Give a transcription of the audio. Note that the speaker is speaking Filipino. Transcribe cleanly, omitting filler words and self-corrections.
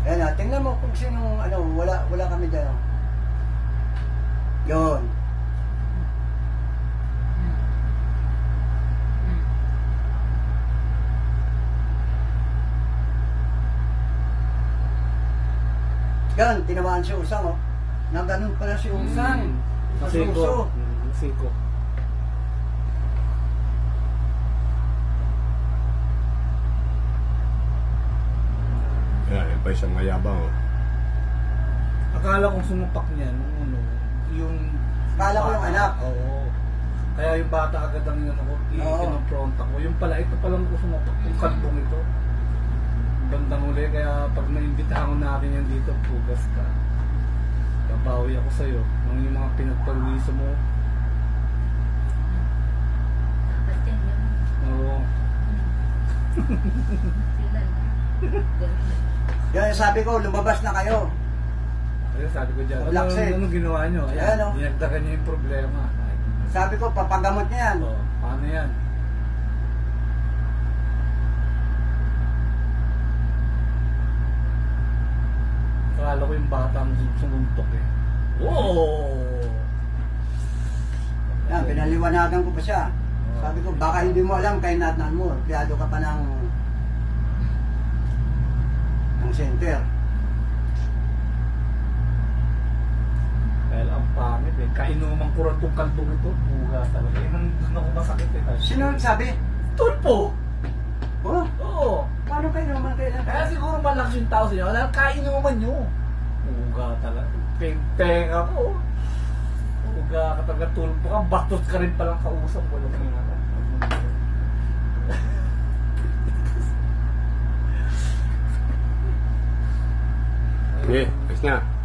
Ayan na, tingnan mo kung sinong, ano, wala kami dyan. Yun. Yan, tinamaan si Usang, oh. Naganon pala si Usang. Masiko. Masiko. Yan pa isang mayabang, oh. Akala kong sumapak niyan, yung... Akala ko yung anak. Oo. Kaya yung bata agad ang kinonfront ako. Yung pala, ito palang ko sumapak. Yung kantong ito. Bandang huli, kaya pag naimbitahan natin yan dito, pugas ka. Babawi ako sa'yo. Yung mga pinagpalwiso mo. Dapat yan yun. Oo. Sila na. Yan, sabi ko, lumabas na kayo. Kaya sabi ko dyan, Relax, eh. ano ginawa nyo? Ayan, Ayan, oh. dinagdagan nyo yung problema. Sabi ko, papagamot niya yan. Oo, paano yan? Akala ko yung bata ang sumuntok eh. Oo! Yan, pinaliwanagan ko pa siya. Sabi ko, baka hindi mo alam kay natnan mo. Piyado ka pa ng center. Well, ang pangit eh. Kainuman ko rin itong kaldong ito. Buga talaga. Yan ang doon ako masakit eh. Sino nagsabi? Tulpo! Oh, Oo! paano kayo naman kayo na? Kaya siguro malakas yung tao sa inyo. Wala, kainuman nyo. Buga talaga. Peng-peng ako. Buga ka talaga. Tulpo ka. Batos ka rin palang kausap. Walang nga. Sige, ayos na.